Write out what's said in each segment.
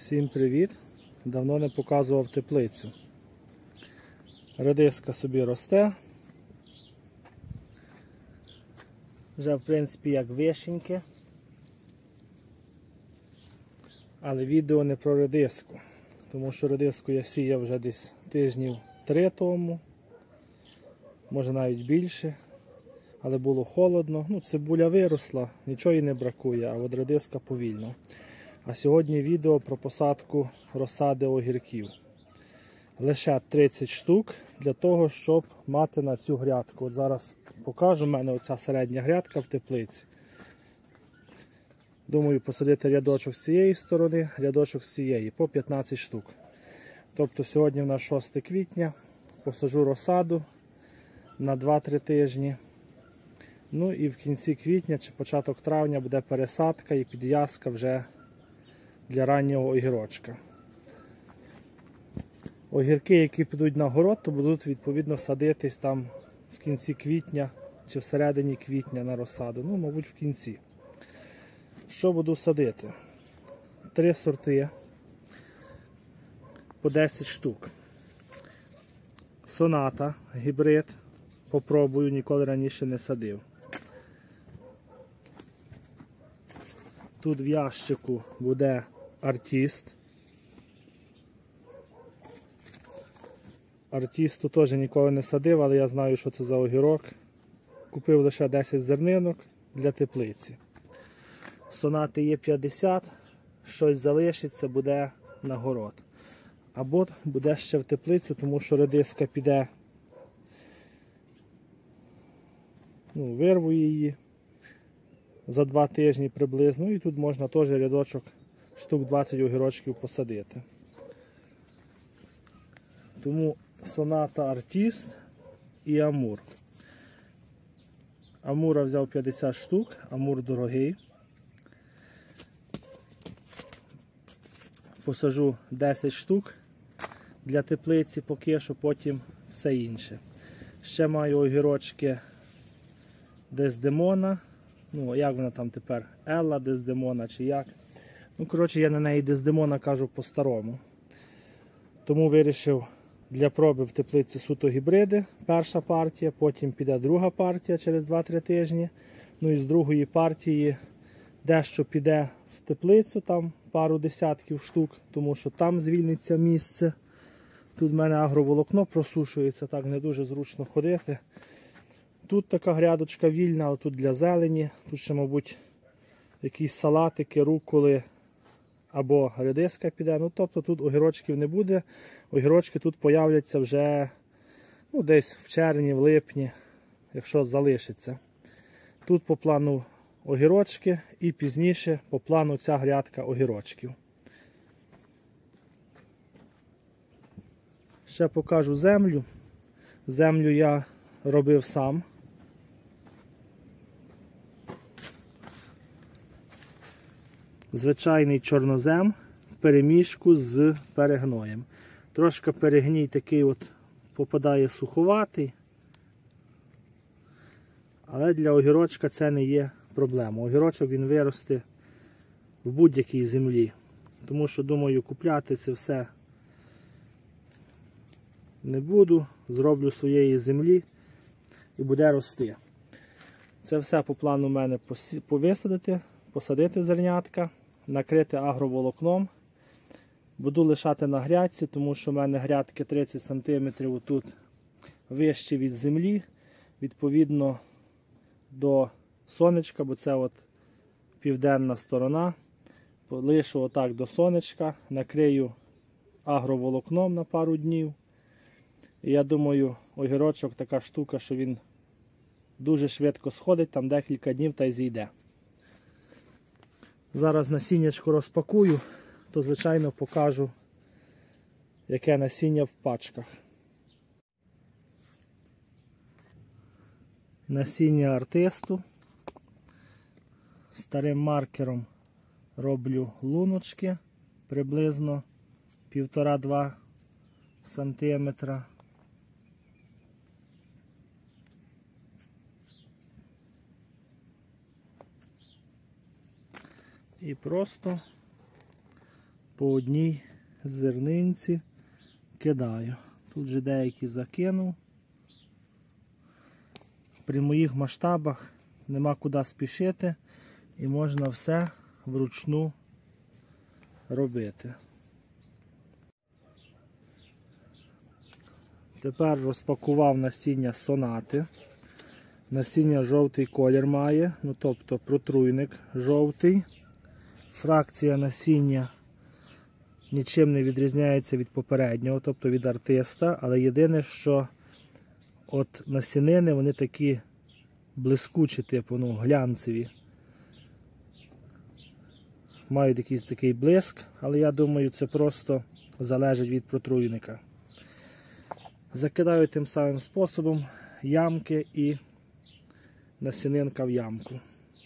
Всім привіт! Давно не показував теплицю. Редиска собі росте. Вже в принципі як вишеньки. Але відео не про редиску. Тому що редиску я сіяв вже десь тижнів 3 тому. Може навіть більше. Але було холодно. Цибуля виросла, нічого їй не бракує, а от редиска повільно. А сьогодні відео про посадку розсади огірків. Лише 30 штук для того, щоб мати на цю грядку. От зараз покажу, в мене оця середня грядка в теплиці. Думаю посадити рядочок з цієї сторони, рядочок з цієї, по 15 штук. Тобто сьогодні в нас 6 квітня, посаджу розсаду на 2-3 тижні. Ну і в кінці квітня чи початок травня буде пересадка і підв'язка вже для раннього огірочка. Огірки, які підуть на город, то будуть відповідно садитись там в кінці квітня чи всередині квітня на розсаду. Мабуть, в кінці. Що буду садити? 3 сорти по 10 штук. Соната, гібрид. Попробую, ніколи раніше не садив. Тут в ящику буде артист. Артисту теж ніколи не садив, але я знаю, що це за огірок. Купив лише 10 зернинок для теплиці. Сонати є 50, щось залишиться, буде на город. Або буде ще в теплицю, тому що редиска піде, вирву її за 2 тижні приблизно. І тут можна теж рядочок штук 20 огірочків посадити. Тому соната артист і амур. Амура взяв 50 штук, амур дорогий. Посажу 10 штук для теплиці поки що, потім все інше. Ще маю огірочки Дездемона. Як вона там тепер? Елла Дездемона чи як? Коротше, я на неї Дездемона кажу по-старому. Тому вирішив для проби в теплиці суто гібриди. Перша партія, потім піде друга партія через 2-3 тижні. І з другої партії дещо піде в теплицю, там пару десятків штук, тому що там звільниться місце. Тут в мене агроволокно просушується, так не дуже зручно ходити. Тут така грядочка вільна, але тут для зелені. Тут ще, мабуть, якісь салатики, руколи або редиска піде. Тобто тут огірочків не буде. Огірочки тут появляться вже десь в червні, в липні, якщо залишиться. Тут по плану огірочки і пізніше по плану ця грядка огірочків. Ще покажу землю. Землю я робив сам. Звичайний чорнозем в перемішку з перегноєм. Трошки перегній такий попадає суховатий. Але для огірочка це не є проблема. Огірочок він виросте в будь-якій землі. Тому що, думаю, купляти це все не буду. Зроблю своєї землі і буде рости. Це все по плану в мене повисадити, посадити зернятка, накрити агроволокном. Буду лишати на грядці, тому що в мене грядки 30 см тут вище від землі, відповідно до сонечка, бо це південна сторона. Лишу отак до сонечка, накрию агроволокном на пару днів. І я думаю, огірочок така штука, що він дуже швидко сходить, там декілька днів та й зійде. Зараз насіннячко розпакую, то звичайно покажу, яке насіння в пачках. Насіння артисту. Старим маркером роблю луночки, приблизно 1,5-2 см. І просто по одній зернинці кидаю. Тут вже деякі закинув. При моїх масштабах нема куди спішити і можна все вручну робити. Тепер розпакував насіння сонати. Насіння жовтий колір має, ну тобто протруйник жовтий. Фракція насіння нічим не відрізняється від попереднього, тобто від артиста, але єдине, що от насінини вони такі блискучі, типу, ну, глянцеві. Мають якийсь такий блиск, але я думаю, це просто залежить від протруйника. Закидаю тим самим способом ямки і насінинка в ямку.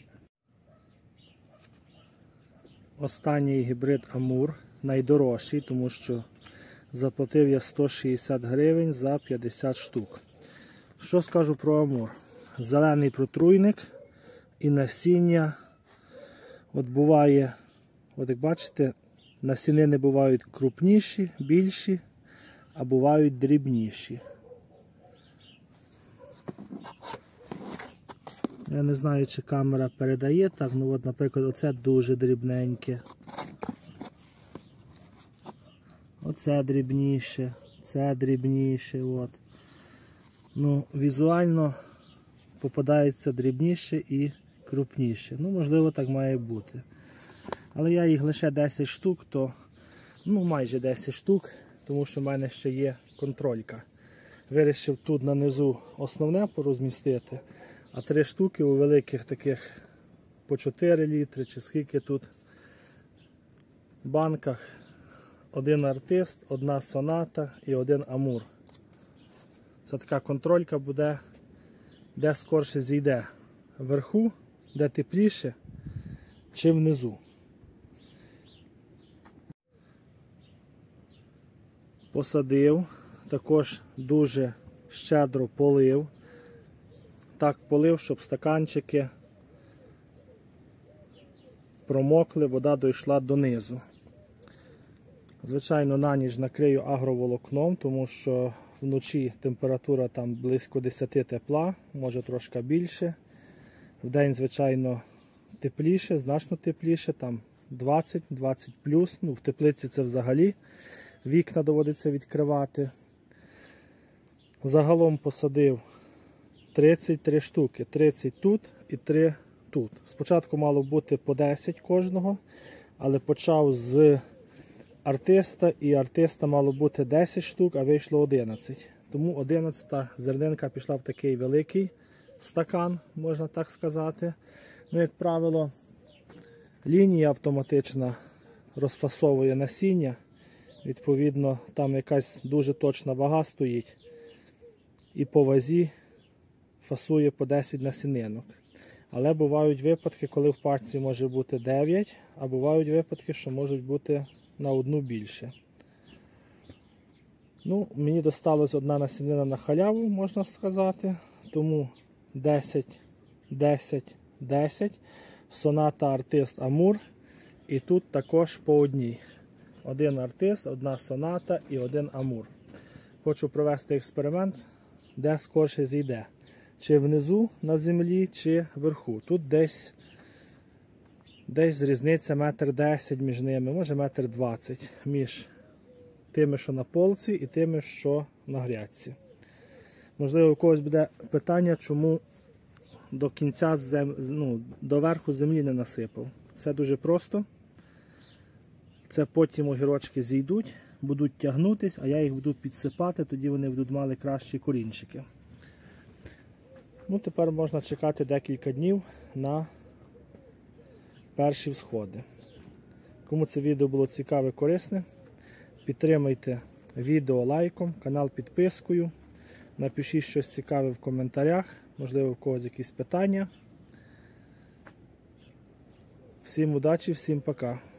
Останній гібрид Амур, найдорожчий, тому що заплатив я 160 гривень за 50 штук. Що скажу про Амур? Зелений протруйник і насіння, от буває, от як бачите, насінини бувають крупніші, більші, а бувають дрібніші. Я не знаю, чи камера передає так, ну от, наприклад, оце дуже дрібненьке. Оце дрібніше, це дрібніше, от. Ну, візуально попадається дрібніше і крупніше. Ну, можливо, так має бути. Але я їх лише 10 штук, то, ну, майже 10 штук, тому що в мене ще є контролька. Вирішив тут на низу основне порозмістити, а 3 штуки у великих таких по 4 літри, чи скільки тут банках. Один артист, одна соната і один Амур. Це така контролька буде, де скорше зійде. Вверху, де тепліше, чи внизу. Посадив, також дуже щедро полив. Так полив, щоб стаканчики промокли, вода дійшла донизу. Звичайно, на ніч накрию агроволокном, тому що вночі температура там близько 10 тепла, може трошки більше. Вдень, звичайно, тепліше, значно тепліше, там 20 плюс. Ну, в теплиці це взагалі вікна доводиться відкривати. Загалом посадив 33 штуки, 30 тут і 3 тут. Спочатку мало бути по 10 кожного, але почав з артиста, і артиста мало бути 10 штук, а вийшло 11. Тому 11-та зернинка пішла в такий великий стакан, можна так сказати. Ну, як правило, лінія автоматична розфасовує насіння. Відповідно, там якась дуже точна вага стоїть. І по вазі фасує по 10 насінинок. Але бувають випадки, коли в парці може бути 9, а бувають випадки, що можуть бути на одну більше. Ну, мені досталась одна насінина на халяву, можна сказати. Тому 10, 10, 10. Соната, артист, Амур. І тут також по одній. Один артист, одна соната і один Амур. Хочу провести експеримент, де скорше зійде. Чи внизу на землі, чи вверху. Тут десь різниця 1,10 м між ними, може 1,20 м між тими, що на полці, і тими, що на грядці. Можливо, у когось буде питання, чому до кінця, до верху землі не насипав. Все дуже просто. Це потім огірочки зійдуть, будуть тягнутись, а я їх буду підсипати, тоді вони будуть мали кращі корінчики. Ну, тепер можна чекати декілька днів на перші всходи. Кому це відео було цікаве, корисне, підтримайте відео лайком, канал підпискою. Напишіть щось цікаве в коментарях, можливо, в когось якісь питання. Всім удачі, всім пока.